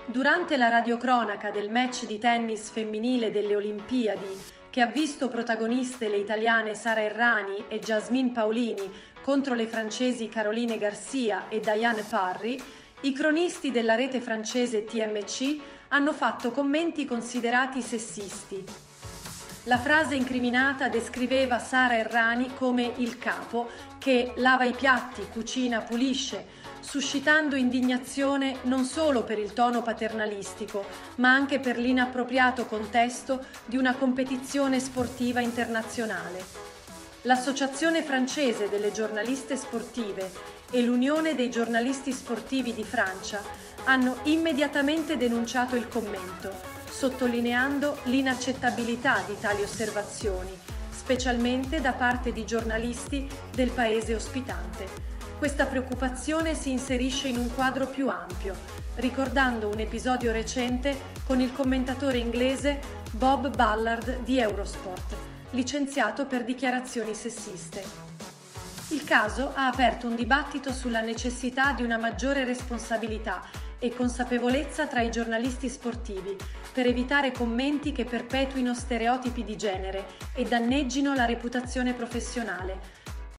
Durante la radiocronaca del match di tennis femminile delle Olimpiadi, che ha visto protagoniste le italiane Sara Errani e Jasmine Paolini contro le francesi Caroline Garcia e Diane Parry, i cronisti della rete francese TMC hanno fatto commenti considerati sessisti. La frase incriminata descriveva Sara Errani come il capo che lava i piatti, cucina, pulisce, suscitando indignazione non solo per il tono paternalistico, ma anche per l'inappropriato contesto di una competizione sportiva internazionale. L'Associazione francese delle giornaliste sportive e l'Unione dei giornalisti sportivi di Francia hanno immediatamente denunciato il commento, sottolineando l'inaccettabilità di tali osservazioni, specialmente da parte di giornalisti del paese ospitante. Questa preoccupazione si inserisce in un quadro più ampio, ricordando un episodio recente con il commentatore inglese Bob Ballard di Eurosport, licenziato per dichiarazioni sessiste. Il caso ha aperto un dibattito sulla necessità di una maggiore responsabilità e consapevolezza tra i giornalisti sportivi per evitare commenti che perpetuino stereotipi di genere e danneggino la reputazione professionale,